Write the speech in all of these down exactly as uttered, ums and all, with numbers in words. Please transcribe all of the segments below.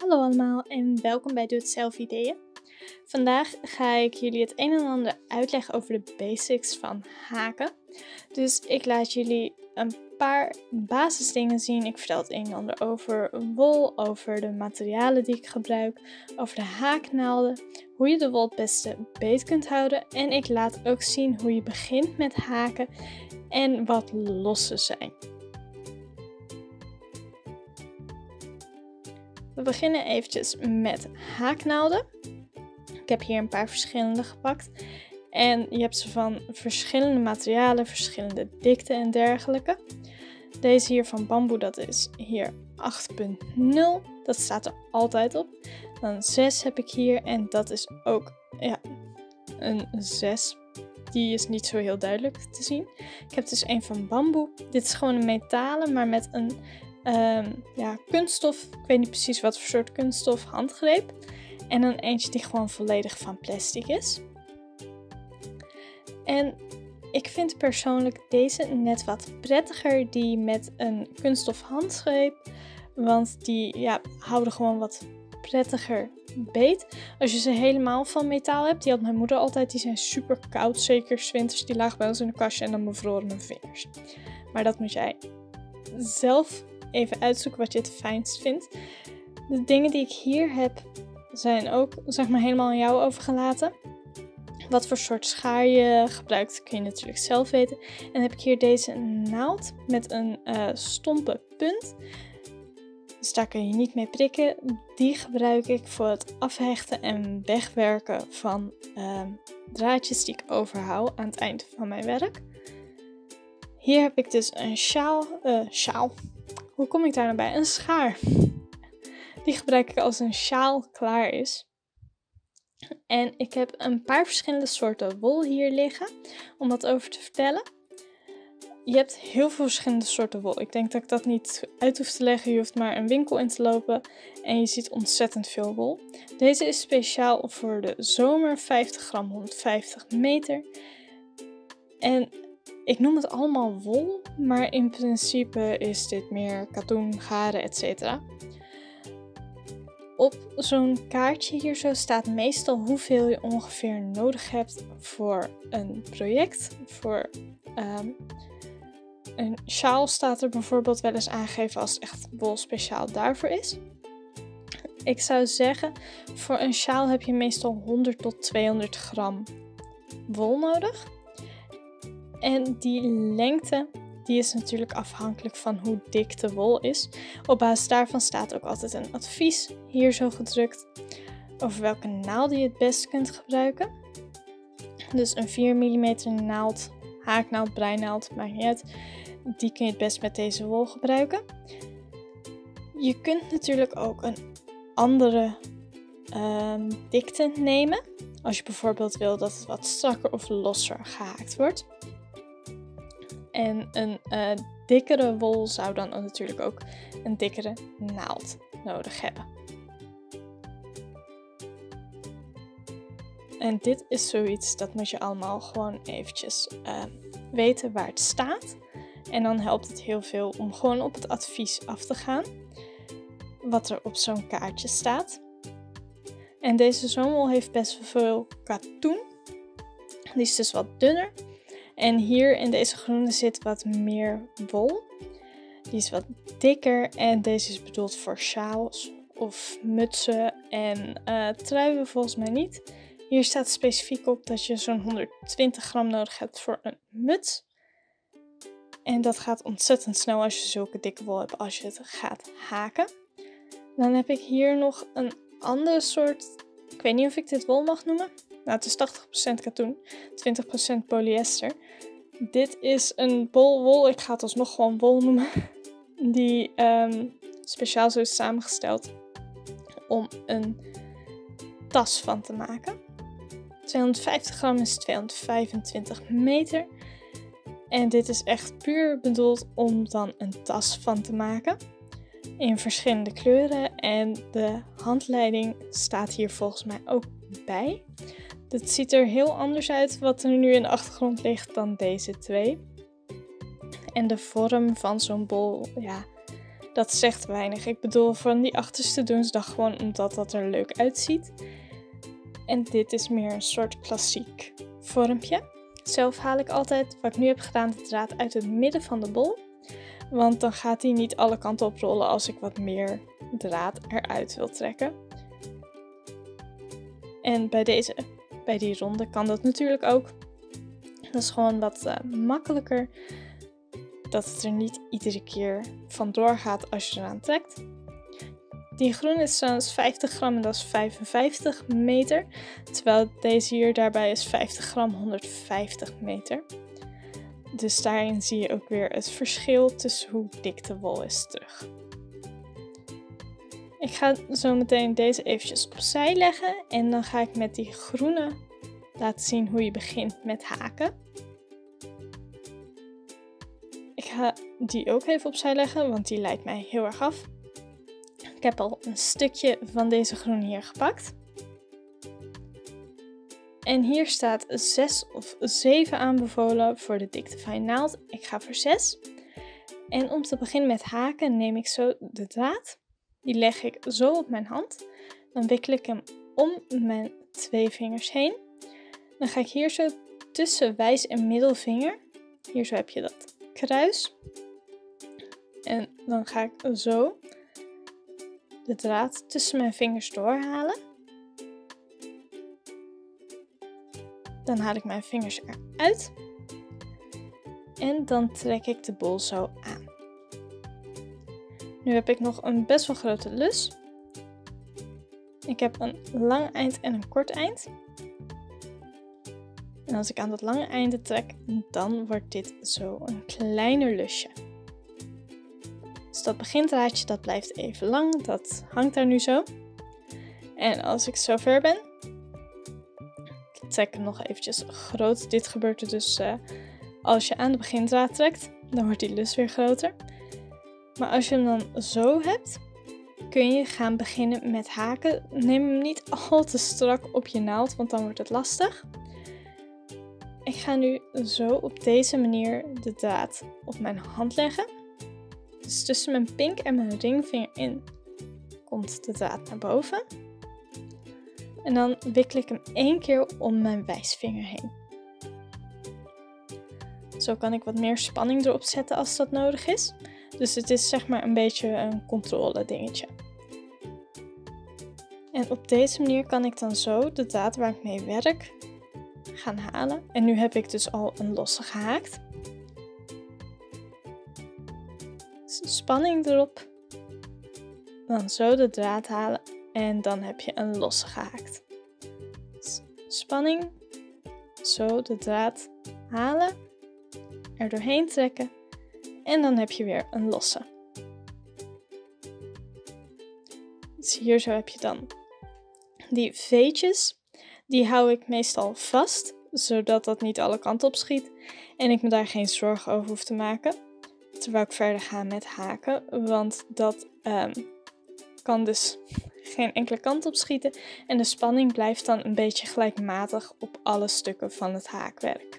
Hallo allemaal en welkom bij Doe Het Zelf Ideeën. Vandaag ga ik jullie het een en ander uitleggen over de basics van haken. Dus ik laat jullie een paar basisdingen zien. Ik vertel het een en ander over wol, over de materialen die ik gebruik, over de haaknaalden, hoe je de wol het beste beet kunt houden. En ik laat ook zien hoe je begint met haken en wat lossen zijn. We beginnen eventjes met haaknaalden. Ik heb hier een paar verschillende gepakt. En je hebt ze van verschillende materialen, verschillende dikte en dergelijke. Deze hier van bamboe, dat is hier acht punt nul. Dat staat er altijd op. Dan zes heb ik hier en dat is ook ja, een zes. Die is niet zo heel duidelijk te zien. Ik heb dus een van bamboe. Dit is gewoon een metalen, maar met een um, ja, kunststof. Ik weet niet precies wat voor soort kunststof, handgreep. En dan eentje die gewoon volledig van plastic is. En ik vind persoonlijk deze net wat prettiger, die met een kunststof handgreep. Want die ja, houden gewoon wat prettiger beet. Als je ze helemaal van metaal hebt, die had mijn moeder altijd, die zijn super koud. Zeker 's winters, die lagen bij ons in de kastje en dan bevroren mijn vingers. Maar dat moet jij zelf even uitzoeken wat je het fijnst vindt. De dingen die ik hier heb zijn ook zeg maar helemaal aan jou overgelaten. Wat voor soort schaar je gebruikt kun je natuurlijk zelf weten. En dan heb ik hier deze naald met een uh, stompe punt. Dus daar kun je niet mee prikken. Die gebruik ik voor het afhechten en wegwerken van uh, draadjes die ik overhoud aan het eind van mijn werk. Hier heb ik dus een sjaal. Uh, sjaal. Hoe kom ik daar nou bij? Een schaar. Die gebruik ik als een sjaal klaar is. En ik heb een paar verschillende soorten wol hier liggen om wat over te vertellen. Je hebt heel veel verschillende soorten wol. Ik denk dat ik dat niet uit hoef te leggen. Je hoeft maar een winkel in te lopen en je ziet ontzettend veel wol. Deze is speciaal voor de zomer, vijftig gram, honderdvijftig meter. En ik noem het allemaal wol, maar in principe is dit meer katoen, garen, et cetera. Op zo'n kaartje hier zo staat meestal hoeveel je ongeveer nodig hebt voor een project. Voor um, een sjaal staat er bijvoorbeeld wel eens aangegeven als het echt wol speciaal daarvoor is. Ik zou zeggen, voor een sjaal heb je meestal honderd tot tweehonderd gram wol nodig. En die lengte, die is natuurlijk afhankelijk van hoe dik de wol is. Op basis daarvan staat ook altijd een advies, hier zo gedrukt, over welke naald je het best kunt gebruiken. Dus een vier millimeter naald, haaknaald, breinaald, maakt niet uit. Die kun je het best met deze wol gebruiken. Je kunt natuurlijk ook een andere um, dikte nemen. Als je bijvoorbeeld wil dat het wat strakker of losser gehaakt wordt. En een uh, dikkere wol zou dan natuurlijk ook een dikkere naald nodig hebben. En dit is zoiets, dat moet je allemaal gewoon eventjes uh, weten waar het staat. En dan helpt het heel veel om gewoon op het advies af te gaan. Wat er op zo'n kaartje staat. En deze zomerwol heeft best wel veel katoen. Die is dus wat dunner. En hier in deze groene zit wat meer wol. Die is wat dikker en deze is bedoeld voor sjaals of mutsen en uh, truien volgens mij niet. Hier staat specifiek op dat je zo'n honderdtwintig gram nodig hebt voor een muts. En dat gaat ontzettend snel als je zulke dikke wol hebt als je het gaat haken. Dan heb ik hier nog een andere soort, ik weet niet of ik dit wol mag noemen. Nou, het is tachtig procent katoen, twintig procent polyester. Dit is een bol wol, ik ga het alsnog gewoon wol noemen, die um, speciaal zo is samengesteld om een tas van te maken. tweehonderdvijftig gram is tweehonderdvijfentwintig meter. En dit is echt puur bedoeld om dan een tas van te maken. In verschillende kleuren en de handleiding staat hier volgens mij ook bij. Het ziet er heel anders uit wat er nu in de achtergrond ligt dan deze twee. En de vorm van zo'n bol, ja, dat zegt weinig. Ik bedoel, van die achterste doen ze dat gewoon omdat dat er leuk uitziet. En dit is meer een soort klassiek vormpje. Zelf haal ik altijd, wat ik nu heb gedaan, de draad uit het midden van de bol. Want dan gaat die niet alle kanten op rollen als ik wat meer draad eruit wil trekken. En bij deze, bij die ronde kan dat natuurlijk ook. Dat is gewoon wat uh, makkelijker. Dat het er niet iedere keer vandoor gaat als je eraan trekt. Die groen is trouwens vijftig gram en dat is vijfenvijftig meter. Terwijl deze hier daarbij is vijftig gram, honderdvijftig meter. Dus daarin zie je ook weer het verschil tussen hoe dik de wol is terug. Ik ga zo meteen deze eventjes opzij leggen en dan ga ik met die groene laten zien hoe je begint met haken. Ik ga die ook even opzij leggen, want die leidt mij heel erg af. Ik heb al een stukje van deze groen hier gepakt. En hier staat zes of zeven aanbevolen voor de dikte van je naald. Ik ga voor zes. En om te beginnen met haken neem ik zo de draad. Die leg ik zo op mijn hand. Dan wikkel ik hem om mijn twee vingers heen. Dan ga ik hier zo tussen wijs en middelvinger. Hier zo heb je dat kruis. En dan ga ik zo de draad tussen mijn vingers doorhalen. Dan haal ik mijn vingers eruit. En dan trek ik de bol zo aan. Nu heb ik nog een best wel grote lus. Ik heb een lang eind en een kort eind. En als ik aan dat lange einde trek, dan wordt dit zo een kleiner lusje. Dus dat begindraadje, dat blijft even lang. Dat hangt daar nu zo. En als ik zover ben, ik trek hem nog eventjes groot. Dit gebeurt er dus uh, als je aan de begindraad trekt, dan wordt die lus weer groter. Maar als je hem dan zo hebt, kun je gaan beginnen met haken. Neem hem niet al te strak op je naald, want dan wordt het lastig. Ik ga nu zo op deze manier de draad op mijn hand leggen. Dus tussen mijn pink en mijn ringvinger in komt de draad naar boven. En dan wikkel ik hem één keer om mijn wijsvinger heen. Zo kan ik wat meer spanning erop zetten als dat nodig is. Dus het is zeg maar een beetje een controle dingetje. En op deze manier kan ik dan zo de draad waar ik mee werk gaan halen. En nu heb ik dus al een losse gehaakt. Dus spanning erop. Dan zo de draad halen en dan heb je een losse gehaakt. Dus spanning, zo de draad halen, er doorheen trekken en dan heb je weer een losse. Dus hier zo heb je dan die veetjes. Die hou ik meestal vast, zodat dat niet alle kanten op schiet en ik me daar geen zorgen over hoef te maken. Terwijl ik verder ga met haken, want dat um, kan dus geen enkele kant op schieten. En de spanning blijft dan een beetje gelijkmatig op alle stukken van het haakwerk.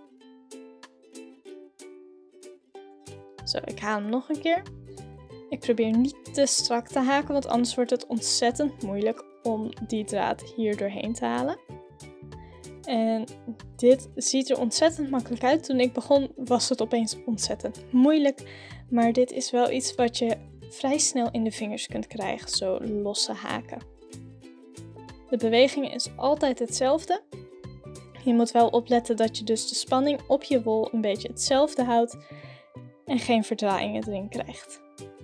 Zo, ik haal hem nog een keer. Ik probeer niet te strak te haken, want anders wordt het ontzettend moeilijk om die draad hier doorheen te halen. En dit ziet er ontzettend makkelijk uit. Toen ik begon was het opeens ontzettend moeilijk. Maar dit is wel iets wat je vrij snel in de vingers kunt krijgen, zo losse haken. De beweging is altijd hetzelfde. Je moet wel opletten dat je dus de spanning op je wol een beetje hetzelfde houdt en geen verdraaiingen erin krijgt.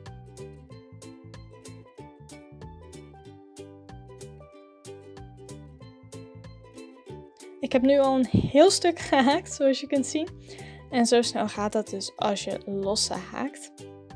Ik heb nu al een heel stuk gehaakt, zoals je kunt zien. En zo snel gaat dat dus als je losse haakt.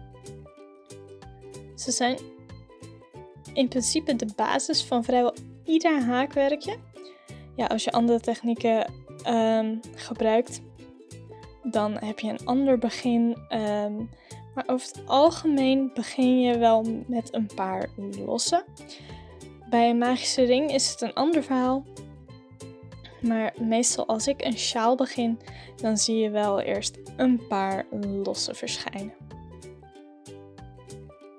Ze zijn in principe de basis van vrijwel ieder haakwerkje. Ja, als je andere technieken um, gebruikt, dan heb je een ander begin. Um, maar over het algemeen begin je wel met een paar losse. Bij een magische ring is het een ander verhaal. Maar meestal als ik een sjaal begin, dan zie je wel eerst een paar losse verschijnen.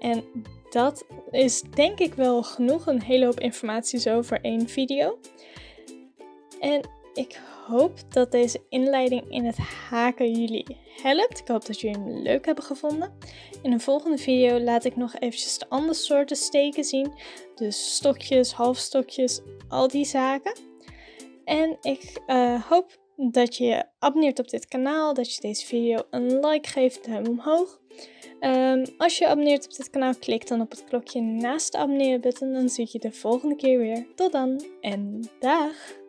En dat is denk ik wel genoeg, een hele hoop informatie zo voor één video. En ik hoop dat deze inleiding in het haken jullie helpt. Ik hoop dat jullie hem leuk hebben gevonden. In een volgende video laat ik nog eventjes de andere soorten steken zien. Dus stokjes, halfstokjes, al die zaken. En ik uh, hoop dat je abonneert op dit kanaal, dat je deze video een like geeft, duim omhoog. Um, als je abonneert op dit kanaal, klik dan op het klokje naast de abonneren button. Dan zie ik je de volgende keer weer. Tot dan en dag!